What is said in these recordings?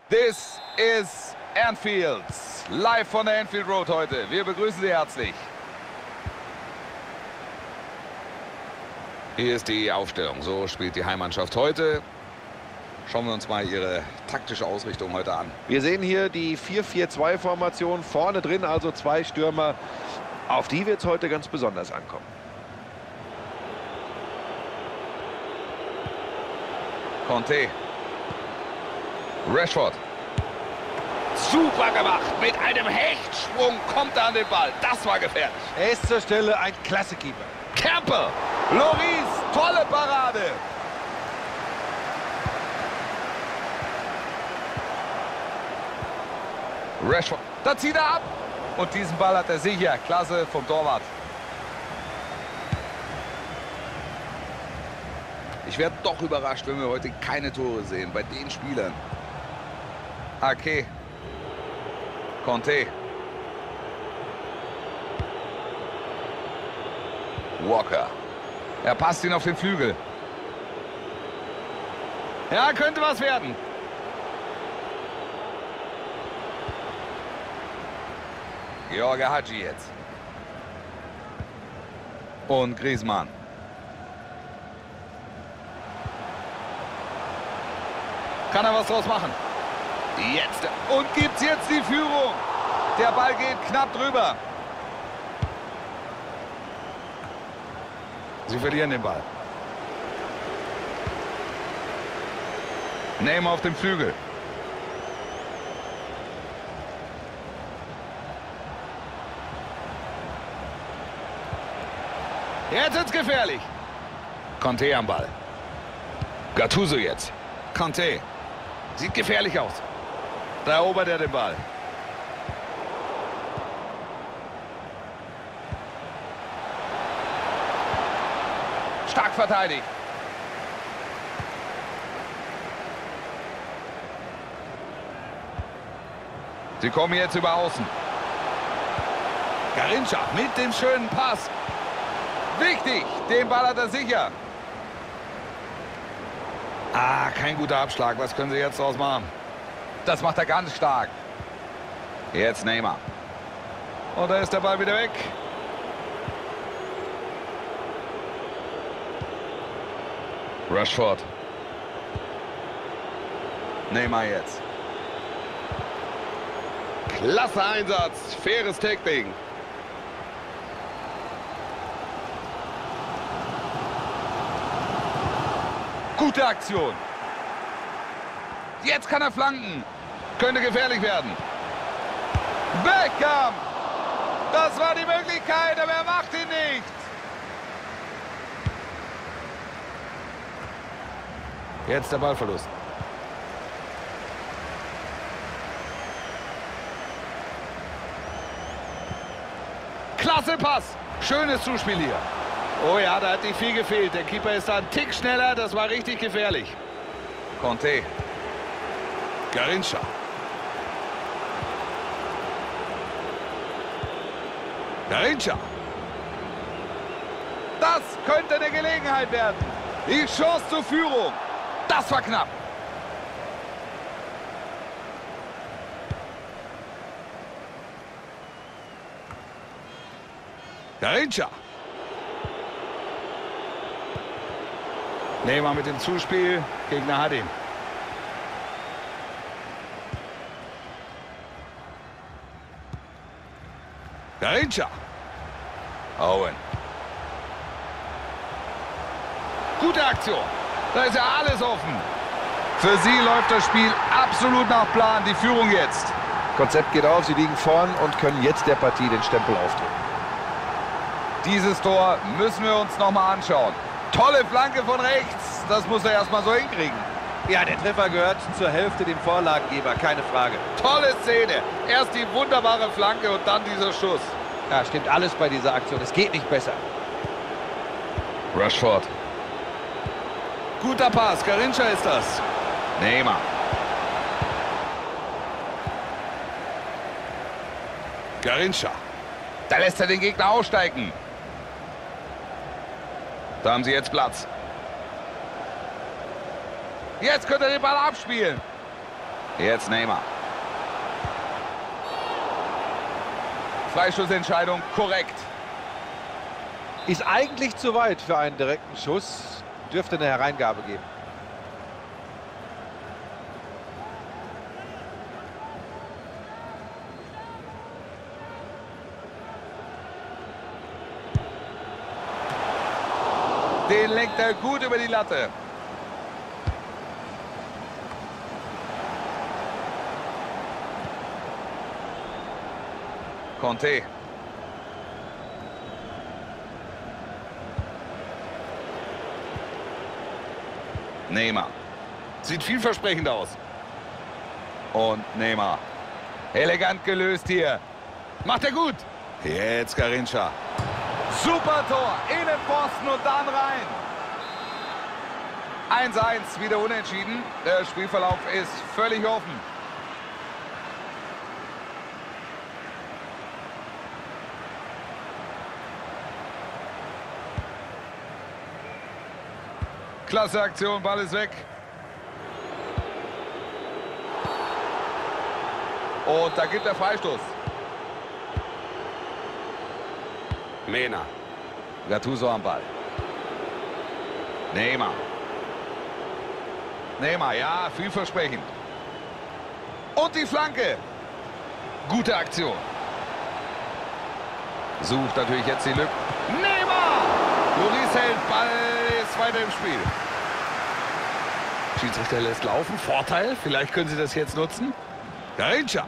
This is Anfield. Live von der Anfield Road heute. Wir begrüßen Sie herzlich. Hier ist die Aufstellung. So spielt die Heimmannschaft heute. Schauen wir uns mal ihre taktische Ausrichtung heute an. Wir sehen hier die 4-4-2-Formation. Vorne drin also zwei Stürmer. Auf die wird es heute ganz besonders ankommen. Conte. Rashford. Super gemacht. Mit einem Hechtsprung kommt er an den Ball. Das war gefährlich. Er ist zur Stelle ein Klasse-Keeper. Camper. Lloris. Tolle Parade. Rashford. Da zieht er ab. Und diesen Ball hat er sicher. Klasse vom Torwart. Ich werde doch überrascht, wenn wir heute keine Tore sehen bei den Spielern. Ake. Conte. Walker. Er passt ihn auf den Flügel. Ja, könnte was werden. George Hagi jetzt. Und Griezmann. Kann er was draus machen? Jetzt. Und gibt's jetzt die Führung. Der Ball geht knapp drüber. Sie verlieren den Ball. Neymar auf dem Flügel. Jetzt wird's gefährlich. Conte am Ball. Gattuso jetzt. Conte. Sieht gefährlich aus. Da erobert er den Ball. Stark verteidigt. Sie kommen jetzt über außen. Garrincha mit dem schönen Pass. Wichtig, den Ball hat er sicher. Ah, kein guter Abschlag. Was können Sie jetzt draus machen? Das macht er ganz stark. Jetzt Neymar. Und da ist der Ball wieder weg. Rashford. Neymar jetzt. Klasse Einsatz. Faires Tackling. Gute Aktion. Jetzt kann er flanken. Könnte gefährlich werden. Beckham. Das war die Möglichkeit, aber er macht ihn nicht. Jetzt der Ballverlust. Klasse Pass. Schönes Zuspiel hier. Oh ja, da hat nicht viel gefehlt. Der Keeper ist da einen Tick schneller. Das war richtig gefährlich. Conte. Garrincha. Garrincha. Das könnte eine Gelegenheit werden. Die Chance zur Führung. Das war knapp. Garrincha. Neymar mit dem Zuspiel. Gegner hat ihn. Garrincha. Owen. Gute Aktion. Da ist ja alles offen. Für sie läuft das Spiel absolut nach Plan. Die Führung jetzt. Konzept geht auf, sie liegen vorn und können jetzt der Partie den Stempel aufdrücken. Dieses Tor müssen wir uns nochmal anschauen. Tolle Flanke von rechts. Das muss er erstmal so hinkriegen. Ja, der Treffer gehört zur Hälfte dem Vorlagengeber, keine Frage. Tolle Szene. Erst die wunderbare Flanke und dann dieser Schuss. Ja, stimmt alles bei dieser Aktion. Es geht nicht besser. Rashford. Guter Pass. Garrincha ist das. Neymar. Garrincha. Da lässt er den Gegner aussteigen. Da haben sie jetzt Platz. Jetzt könnte er den Ball abspielen. Jetzt Neymar. Freistoßentscheidung korrekt. Ist eigentlich zu weit für einen direkten Schuss. Dürfte eine Hereingabe geben. Den lenkt er gut über die Latte. Conte. Neymar. Sieht vielversprechend aus. Und Neymar. Elegant gelöst hier. Macht er gut. Jetzt Garrincha. Super Tor. Innenpfosten und dann rein. 1-1, wieder unentschieden. Der Spielverlauf ist völlig offen. Klasse Aktion, Ball ist weg. Und da gibt er Freistoß. Mena. Gattuso am Ball. Neymar. Neymar, ja, vielversprechend. Und die Flanke. Gute Aktion. Sucht natürlich jetzt die Lücke. Neymar! Lloris hält, Ball ist weiter im Spiel. Schiedsrichter lässt laufen. Vorteil, vielleicht können sie das jetzt nutzen. Garrincha.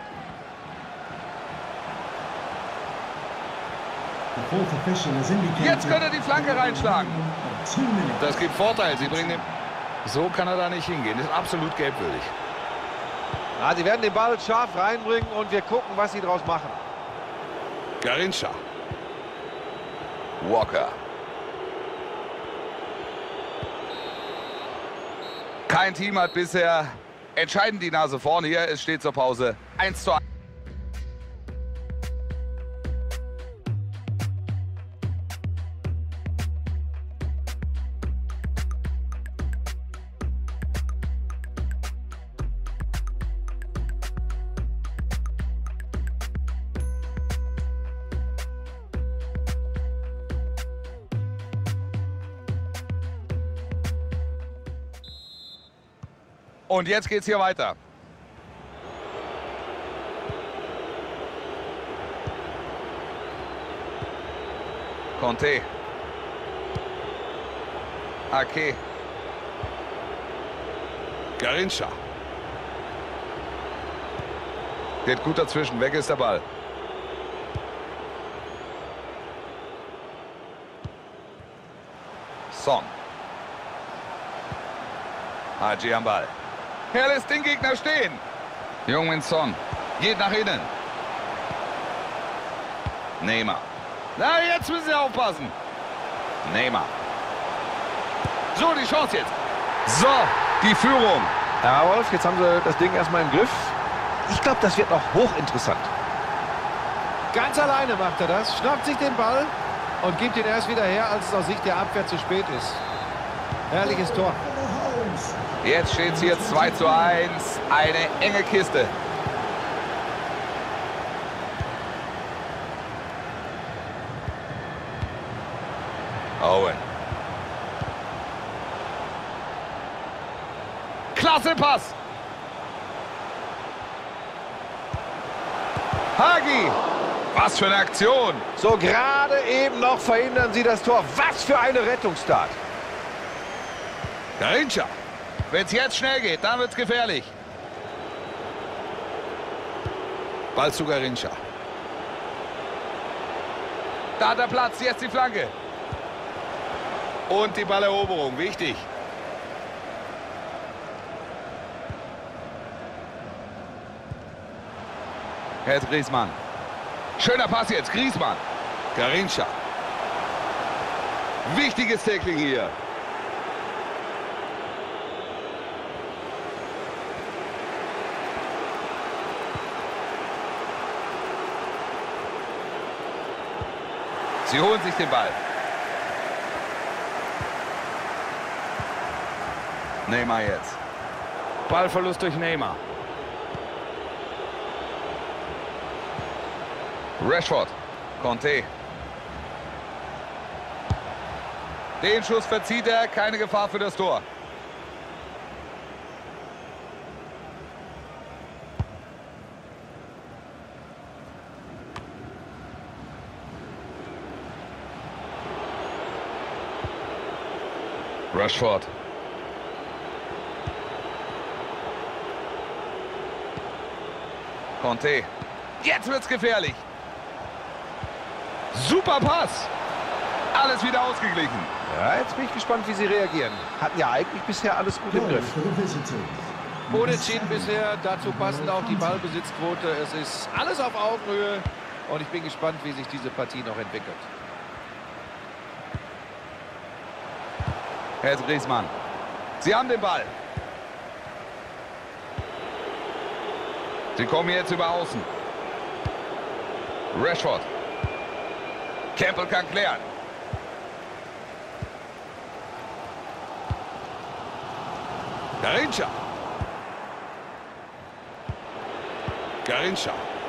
Jetzt könnte er die Flanke reinschlagen. Das gibt Vorteil. Sie bringen ihn. So kann er da nicht hingehen. Das ist absolut gelbwürdig. Ja, sie werden den Ball scharf reinbringen und wir gucken, was sie draus machen. Garrincha. Walker. Kein Team hat bisher entscheidend die Nase vorne hier. Es steht zur Pause 1:1. Und jetzt geht's hier weiter. Conte. Ake. Garrincha. Geht gut dazwischen. Weg ist der Ball. Son. Haji am Ball. Er lässt den Gegner stehen. Heung-min Son geht nach innen. Neymar. Na, jetzt müssen sie aufpassen. Neymar. So, die Chance jetzt. So, die Führung. Ja, Wolf, jetzt haben sie das Ding erstmal im Griff. Ich glaube, das wird noch hochinteressant. Ganz alleine macht er das, schnappt sich den Ball und gibt ihn erst wieder her, als es aus Sicht der Abwehr zu spät ist. Herrliches Tor. Jetzt steht es hier 2:1. Eine enge Kiste. Owen. Klasse Pass. Hagi. Was für eine Aktion. So gerade eben noch verhindern sie das Tor. Was für eine Rettungstat. Garrincha. Wenn es jetzt schnell geht, dann wird es gefährlich. Ball zu Garrincha. Da hat er Platz, jetzt die Flanke. Und die Balleroberung, wichtig. Jetzt Griezmann. Schöner Pass jetzt, Griezmann. Garrincha. Wichtiges Tackling hier. Sie holen sich den Ball. Neymar jetzt. Ballverlust durch Neymar. Rashford. Conte. Den Schuss verzieht er. Keine Gefahr für das Tor. Rashford. Conte. Jetzt wird's gefährlich. Super Pass. Alles wieder ausgeglichen. Ja, jetzt bin ich gespannt, wie sie reagieren. Hatten ja eigentlich bisher alles gut im Griff. Unentschieden bisher, dazu passend auch die Ballbesitzquote. Es ist alles auf Augenhöhe und ich bin gespannt, wie sich diese Partie noch entwickelt. Herr Griezmann. Sie haben den Ball. Sie kommen jetzt über außen. Rashford. Campbell kann klären. Garrincha. Garrincha.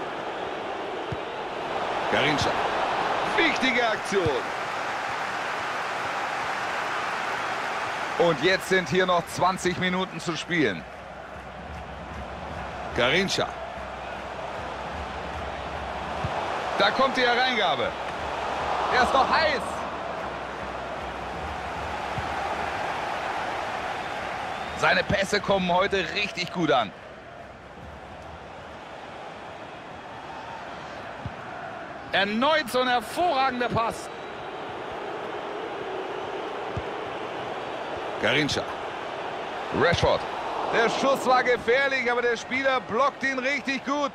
Garrincha. Wichtige Aktion. Und jetzt sind hier noch 20 Minuten zu spielen. Garrincha. Da kommt die Hereingabe. Er ist noch heiß. Seine Pässe kommen heute richtig gut an. Erneut so ein hervorragender Pass. Garrincha. Rashford. Der Schuss war gefährlich, aber der Spieler blockt ihn richtig gut.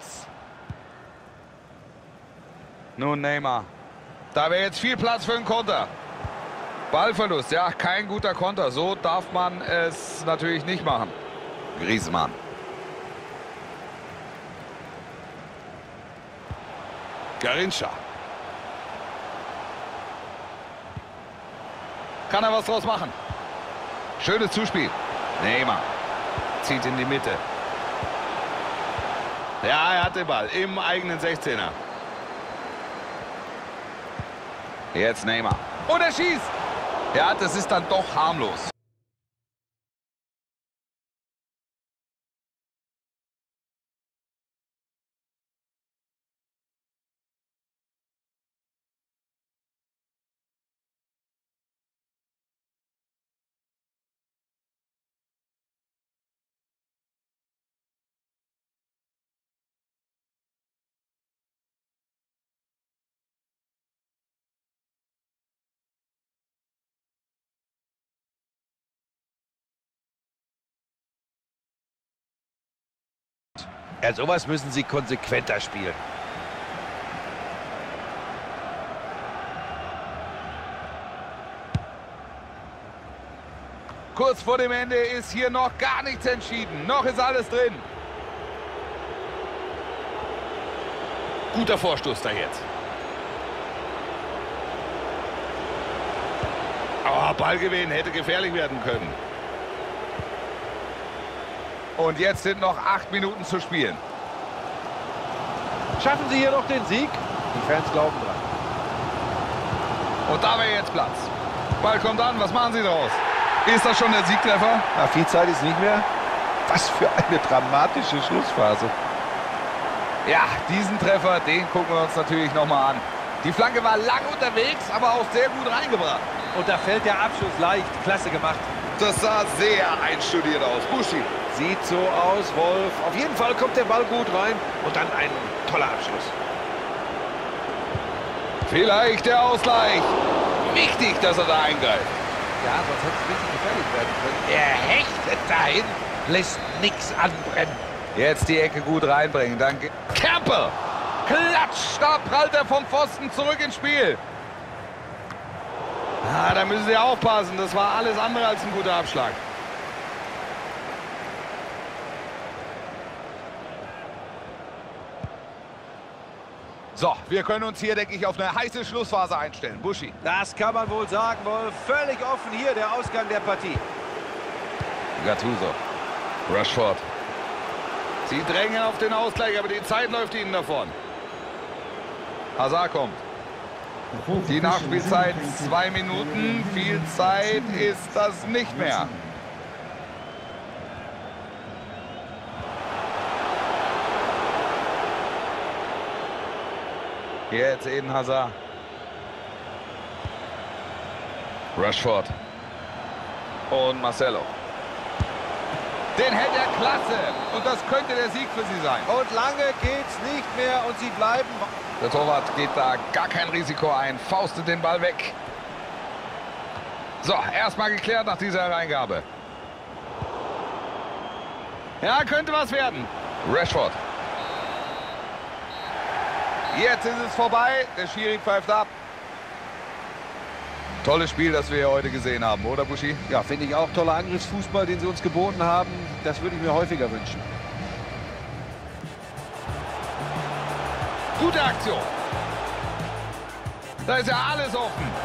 Nun Neymar. Da wäre jetzt viel Platz für einen Konter. Ballverlust, ja, kein guter Konter. So darf man es natürlich nicht machen. Griezmann. Garrincha. Kann er was draus machen? Schönes Zuspiel. Neymar. Zieht in die Mitte. Ja, er hat den Ball im eigenen 16er. Jetzt Neymar. Und er schießt. Ja, das ist dann doch harmlos. Ja, sowas müssen sie konsequenter spielen. Kurz vor dem Ende ist hier noch gar nichts entschieden. Noch ist alles drin. Guter Vorstoß da jetzt. Oh, Ballgewinn hätte gefährlich werden können. Und jetzt sind noch 8 Minuten zu spielen. Schaffen sie hier noch den Sieg? Die Fans glauben dran. Und da wäre jetzt Platz. Ball kommt an, was machen sie daraus? Ist das schon der Siegtreffer? Na, viel Zeit ist nicht mehr. Was für eine dramatische Schlussphase. Ja, diesen Treffer, den gucken wir uns natürlich nochmal an. Die Flanke war lang unterwegs, aber auch sehr gut reingebracht. Und da fällt der Abschluss leicht. Klasse gemacht. Das sah sehr einstudiert aus. Buschi. Sieht so aus, Wolf. Auf jeden Fall kommt der Ball gut rein. Und dann ein toller Abschluss. Vielleicht der Ausgleich. Wichtig, dass er da eingreift. Ja, sonst hätte es richtig gefährlich werden können. Er hechtet dahin, lässt nichts anbrennen. Jetzt die Ecke gut reinbringen. Danke. Campbell. Klatsch. Da prallt er vom Pfosten zurück ins Spiel. Ah, da müssen sie aufpassen. Das war alles andere als ein guter Abschlag. So, wir können uns hier, denke ich, auf eine heiße Schlussphase einstellen. Buschi. Das kann man wohl sagen, Wolf. Völlig offen hier der Ausgang der Partie. Gattuso. Rashford. Sie drängen auf den Ausgleich, aber die Zeit läuft ihnen davon. Hazard kommt. Die Nachspielzeit 2 Minuten. Viel Zeit ist das nicht mehr. Jetzt Eden Hazard. Rashford. Und Marcelo. Den hält er klasse. Und das könnte der Sieg für sie sein. Und lange geht's nicht mehr und sie bleiben. Der Torwart geht da gar kein Risiko ein. Faustet den Ball weg. So, erstmal geklärt nach dieser Hereingabe. Ja, könnte was werden. Rashford. Jetzt ist es vorbei. Der Schiri pfeift ab. Tolles Spiel, das wir hier heute gesehen haben, oder Buschi? Ja, finde ich auch. Toller Angriffsfußball, den sie uns geboten haben. Das würde ich mir häufiger wünschen. Gute Aktion. Da ist ja alles offen.